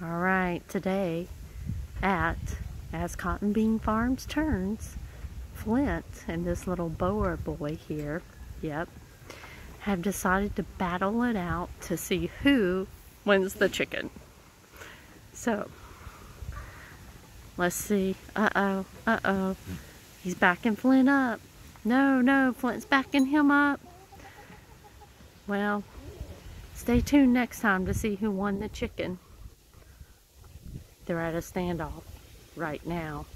All right, today at As Cotton Bean Farms Turns, Flint and this little Boer boy here, have decided to battle it out to see who wins the chicken. So, let's see. Uh-oh. He's backing Flint up. No, Flint's backing him up. Well, stay tuned next time to see who won the chicken. They're at a standoff right now.